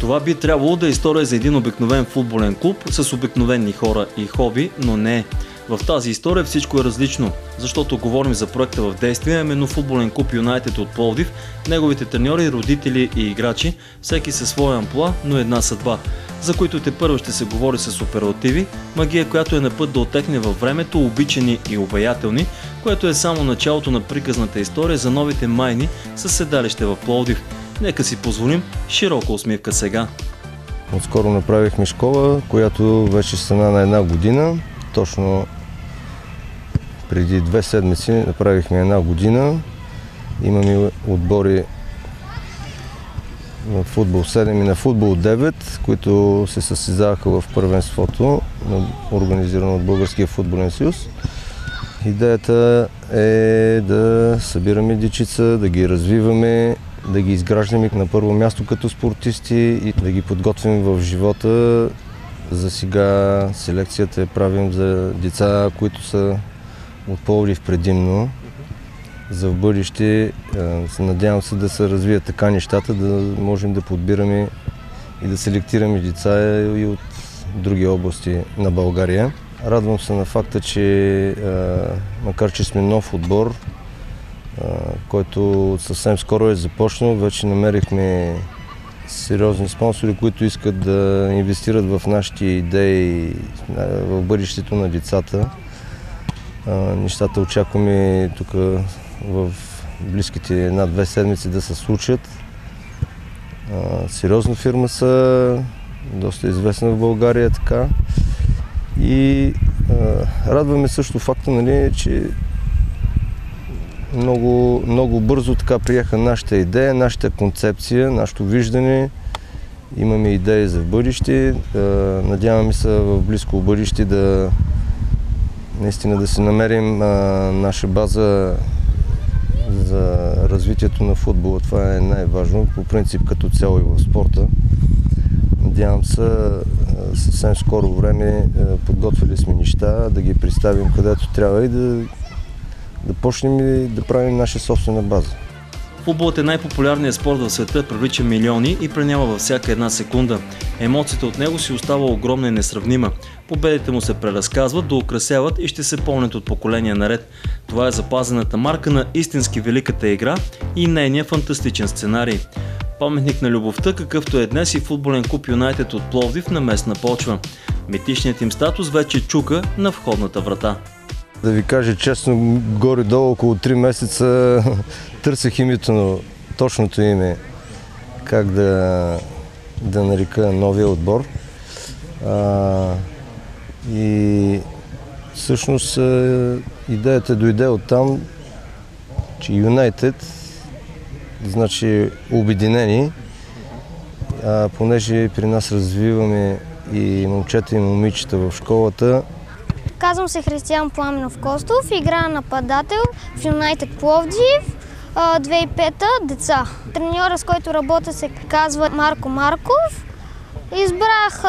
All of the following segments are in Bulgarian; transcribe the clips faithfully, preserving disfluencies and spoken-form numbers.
Това би трябвало да е история за един обикновен футболен клуб с обикновени хора и хоби, но не е. В тази история всичко е различно, защото говорим за проекта в действие, именно футболен клуб Юнайтед от Пловдив, неговите треньори, родители и играчи, всеки със своя амплоа, но една съдба, за които те първо ще се говори с оперативи, магия, която е на път да отекне във времето, обичани и обаятелни, което е само началото на приказната история за новите майни със седалище в Пловдив. Нека си позволим широка усмивка сега. Отскоро направихме школа, която вече стана на една година. Точно преди две седмици направихме една година. Имаме отбори на футбол седем и на футбол девет, които се състезаваха в първенството, организирано от Българския футболен съюз. Идеята е да събираме дечица, да ги развиваме, да ги изграждаме на първо място като спортисти и да ги подготвим в живота. За сега селекцията я правим за деца, които са от Пловдив предимно. За в бъдеще се надявам се да се развият така нещата, да можем да подбираме и да селектираме деца и от други области на България. Радвам се на факта, че макар че сме нов отбор, който съвсем скоро е започнал, вече намерихме сериозни спонсори, които искат да инвестират в нашите идеи, в бъдещето на децата. Нещата очакваме тук в близките една-две седмици да се случат. Сериозна фирма са, доста известна в България, така. И радваме също факта, нали, че Много, много бързо така приеха нашата идея, нашата концепция, нашето виждане. Имаме идеи за в бъдеще. Надяваме се в близко бъдеще да наистина да си намерим наша база за развитието на футбола. Това е най-важно, по принцип като цяло и в спорта. Надявам се съвсем скоро време, подготвили сме неща, да ги представим където трябва и да да почнем и да правим наша собствена база. Футболът е най-популярният спорт в света, привлича милиони и пленява във всяка една секунда. Емоцията от него си остава огромна и несравнима. Победите му се преразказват, доукрасяват и ще се помнят от поколения наред. Това е запазената марка на истински великата игра и нейния фантастичен сценарий. Паметник на любовта, какъвто е днес и футболен клуб Юнайтед от Пловдив на местна почва. Митичният им статус вече чука на входната врата. Да ви кажа честно, горе-долу около три месеца търсех името на точното име, как да, да нарека новия отбор. А, и всъщност идеята дойде оттам, че Юнайтед значи обединени, а понеже при нас развиваме и момчета и момичета в школата. Казвам се Християн Пламенов Костов, играя нападател в Юнайтед Пловдив, две хиляди и пета деца. Треньора, с който работя, се казва Марко Марков. Избрах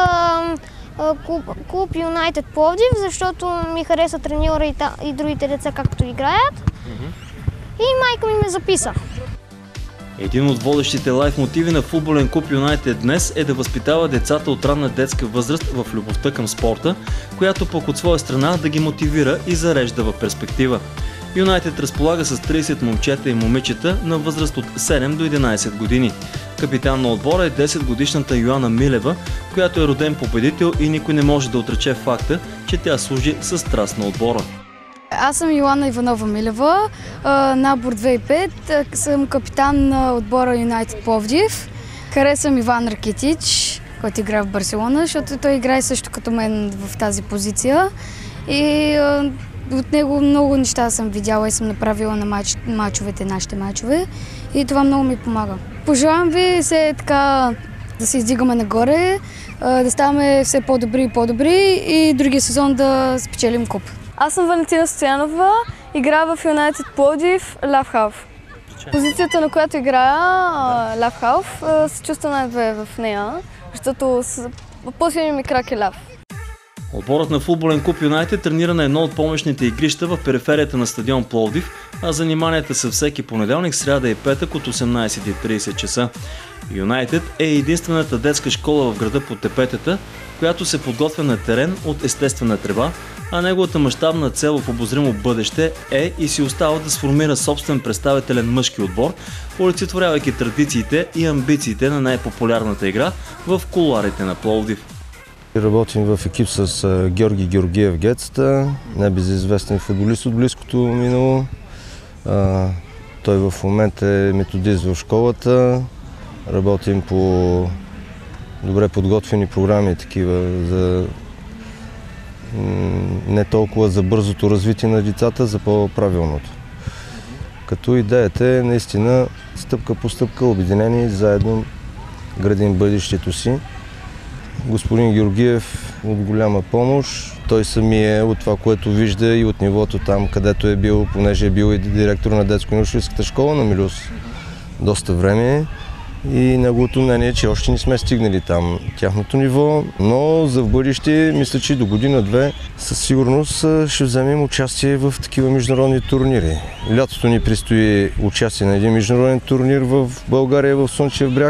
клуб Юнайтед Пловдив, защото ми хареса треньора и, и другите деца както играят. И майка ми ме записа. Един от водещите лайф мотиви на футболен клуб Юнайтед днес е да възпитава децата от ранна детска възраст в любовта към спорта, която пък от своя страна да ги мотивира и зарежда в перспектива. Юнайтед разполага с трийсет момчета и момичета на възраст от седем до единайсет години. Капитан на отбора е десетгодишната Йоана Милева, която е роден победител и никой не може да отрече факта, че тя служи със страст на отбора. Аз съм Йоана Иванова Милева, набор две хиляди и пета, съм капитан на отбора Юнайтед Пловдив. Харесвам Иван Ракитич, който играе в Барселона, защото той играе също като мен в тази позиция. И от него много неща съм видяла и съм направила на мач, мачовете, нашите мачове. И това много ми помага. Пожелавам ви все така да се издигаме нагоре, да ставаме все по-добри и по-добри и другия сезон да спечелим куп. Аз съм Валентина Стоянова, играя в Юнайтед Пловдив, ляв халф. Позицията, на която играя, ляв халф, се чувствам най-добре в нея, защото по-силният ми крак е ляв. Отборът на футболен клуб Юнайтед тренира на едно от помощните игрища в периферията на стадион Пловдив, а заниманията са всеки понеделник, сряда и петък от осемнайсет и трийсет часа. Юнайтед е единствената детска школа в града по Тепетата, която се подготвя на терен от естествена трева, а неговата мащабна цел в обозримо бъдеще е и си остава да сформира собствен представителен мъжки отбор, олицетворявайки традициите и амбициите на най-популярната игра в кулоарите на Пловдив. Работим в екип с Георги Георгиев Гецата, небезизвестен футболист от близкото минало. А, той в момента е методист в школата. Работим по добре подготвени програми, такива за не толкова за бързото развитие на децата, за по-правилното. Като идеята е наистина стъпка по стъпка, обединени, заедно градим бъдещето си. Господин Георгиев от голяма помощ. Той самия от това, което вижда и от нивото там, където е бил, понеже е бил и директор на детско-юношеската школа на Милюс доста време. И неговото мнение е, че още не сме стигнали там тяхното ниво, но за в бъдеще, мисля, че до година-две със сигурност ще вземем участие в такива международни турнири. Лятото ни предстои участие на един международен турнир в България, в Слънчев бряг.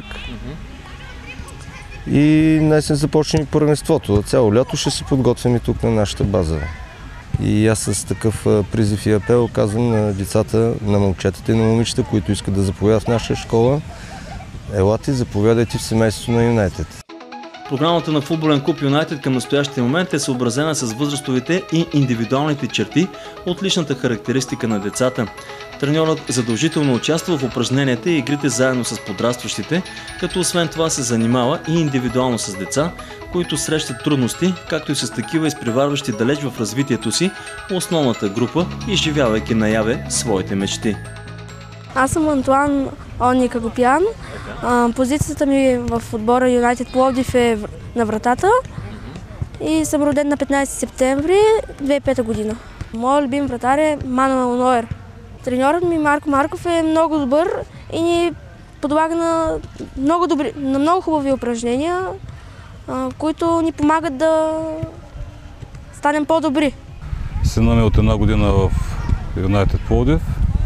И най-сен започне и първенството. Цяло лято ще се подготвим и тук на нашата база. И аз с такъв призив и апел казвам на децата, на момчетата и на момичета, които искат да заповядат в наша школа: елате, заповядайте в семейството на Юнайтед. Програмата на футболен клуб Юнайтед към настоящия момент е съобразена с възрастовите и индивидуалните черти от личната характеристика на децата. Треньорът задължително участва в упражненията и игрите заедно с подрастващите, като освен това се занимава и индивидуално с деца, които срещат трудности, както и с такива изпреварващи далеч в развитието си основната група, изживявайки наяве своите мечти. Аз съм Антуан Они Кагопян. Позицията ми в отбора Юнайтед Пловдив е на вратата и съм роден на петнайсети септември две хиляди и пета година. Моят любим вратар е Мануел Нойер. Треньорът ми Марко Марков е много добър и ни подлага на много, добри, на много хубави упражнения, които ни помагат да станем по-добри. Сина ми от една година в Юнайтед Пловдив.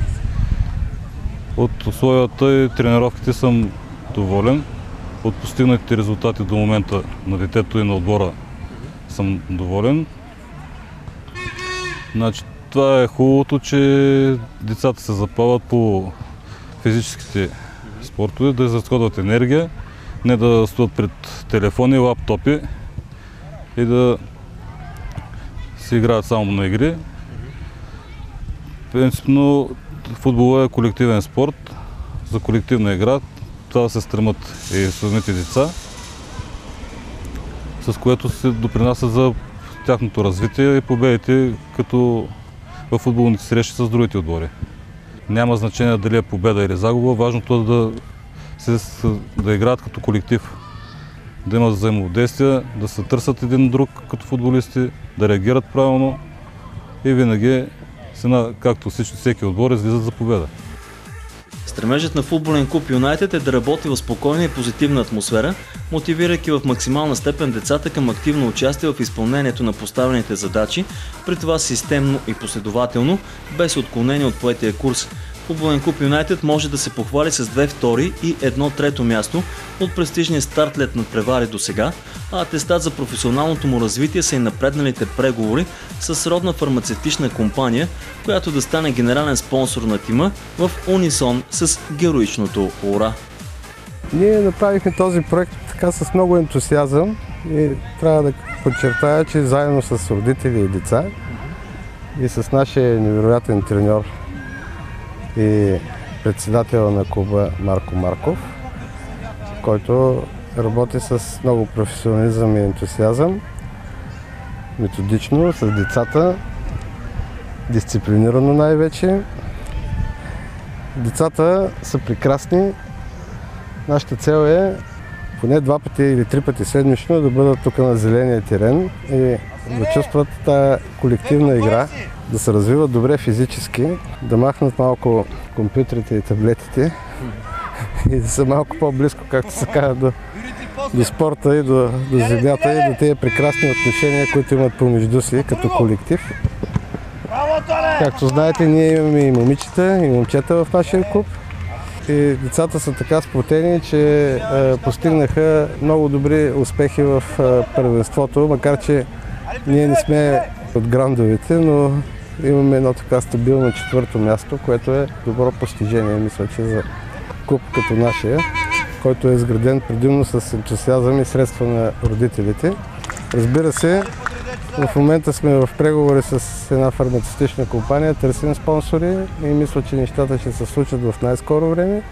От условията и тренировките съм доволен. От постигнатите резултати до момента на детето и на отбора съм доволен. Значи, това е хубавото, че децата се запалват по физическите спортове, да изразходват енергия, не да стоят пред телефони, лаптопи и да се играят само на игри. Принципно футболът е колективен спорт, за колективна игра. Това да се стремат и самите деца, с което се допринася за тяхното развитие и победите, като в футболните срещи с другите отбори. Няма значение дали е победа или загуба, важното е да, се, да играят като колектив, да имат взаимодействие, да се търсят един друг като футболисти, да реагират правилно и винаги, както всички, всеки отбор, излизат за победа. Стремежът на футболен клуб Юнайтед е да работи в спокойна и позитивна атмосфера, мотивирайки в максимална степен децата към активно участие в изпълнението на поставените задачи, при това системно и последователно, без отклонение от поетия курс. Футболен клуб Юнайтед може да се похвали с две втори и едно трето място от престижния стартлет над превари до сега, а атестат за професионалното му развитие са и напредналите преговори с родна фармацевтична компания, която да стане генерален спонсор на тима в унисон с героичното ура. Ние направихме този проект така с много ентусиазъм и трябва да подчертая, че заедно с родители и деца и с нашия невероятен треньор и председател на клуба Марко Марков, който работи с много професионализъм и ентусиазъм, методично, с децата, дисциплинирано най-вече. Децата са прекрасни. Нашата цел е поне два пъти или три пъти седмично да бъдат тук на зеления терен и да чувстват тази колективна игра, да се развиват добре физически, да махнат малко компютрите и таблетите и да са малко по-близко, както се казва, до, до спорта и до, до земята и до тези прекрасни отношения, които имат помежду си като колектив. Както знаете, ние имаме и момичета, и момчета в нашия клуб. И децата са така сплотени, че е, постигнаха много добри успехи в е, първенството, макар че ние не сме от грандовете, но имаме едно така стабилно четвърто място, което е добро постижение, мисля, че за клуб като нашия, който е изграден предимно с ентусиазъм и средства на родителите. Разбира се, в момента сме в преговори с една фармацевтична компания, търсим спонсори и мисля, че нещата ще се случат в най-скоро време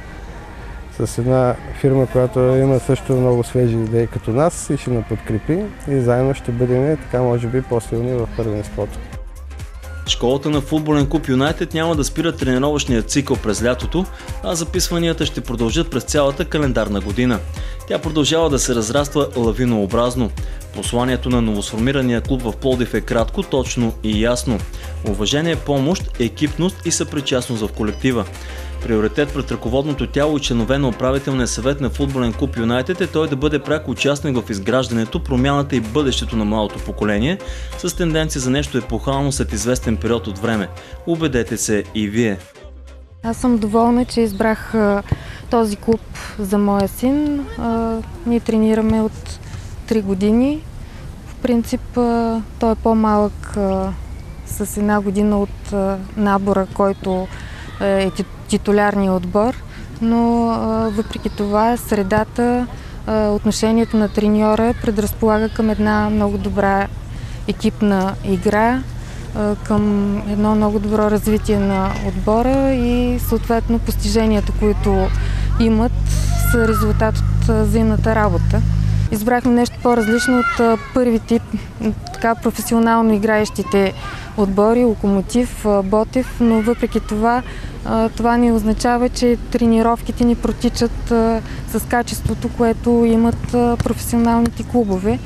с една фирма, която има също много свежи идеи като нас и ще ни подкрепи и заедно ще бъдем така може би по-силни в първенството. Школата на футболен клуб Юнайтед няма да спира тренировъчния цикъл през лятото, а записванията ще продължат през цялата календарна година. Тя продължава да се разраства лавинообразно. Посланието на новосформирания клуб в Пловдив е кратко, точно и ясно. Уважение, помощ, екипност и съпричастност в колектива. Приоритет пред ръководното тяло и членове на управителния съвет на футболен клуб Юнайтед е той да бъде пряк участник в изграждането, промяната и бъдещето на младото поколение с тенденция за нещо епохално след известен период от време. Убедете се и вие. Аз съм доволна, че избрах а, този клуб за моя син. А, ние тренираме от три години. В принцип а, той е по-малък а, с една година от а, набора, който е титулярния отбор, но а, въпреки това средата, а, отношението на треньора предразполага към една много добра екипна игра, а, към едно много добро развитие на отбора и съответно постиженията, които имат, са резултат от а, взаимната работа. Избрахме нещо по-различно от а, първите така професионално играещите отбори, Локомотив, Ботев, но въпреки това това не означава, че тренировките ни протичат с качеството, което имат професионалните клубове.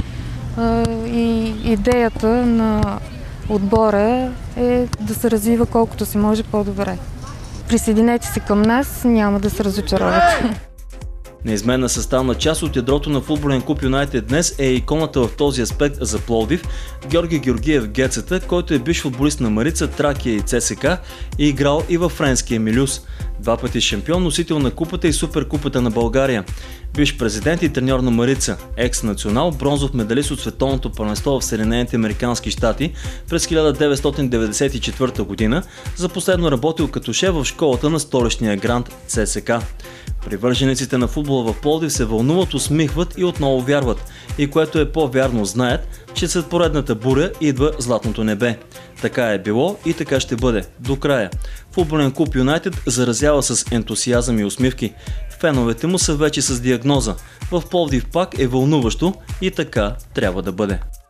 И идеята на отбора е да се развива колкото се може по-добре. Присъединете се към нас, няма да се разочаровате. Неизменна съставна част от ядрото на футболен клуб Юнайтед днес е иконата в този аспект за Пловдив Георги Георгиев Гецата, който е бивш футболист на Марица, Тракия и ЦСКА и играл и във френския Милюс. Два пъти шампион, носител на купата и суперкупата на България. Бивш президент и треньор на Марица, екс-национал, бронзов медалист от световното първенство в Съединените американски щати през хиляда деветстотин деветдесет и четвърта година, за последно работил като шеф в школата на столичния грант ЦСКА. Привържениците на футбола в Пловдив се вълнуват, усмихват и отново вярват. И което е по-вярно, знаят, че след поредната буря идва златното небе. Така е било и така ще бъде. До края. Футболен клуб Юнайтед заразява с ентусиазъм и усмивки. Феновете му са вече с диагноза. В Пловдив пак е вълнуващо и така трябва да бъде.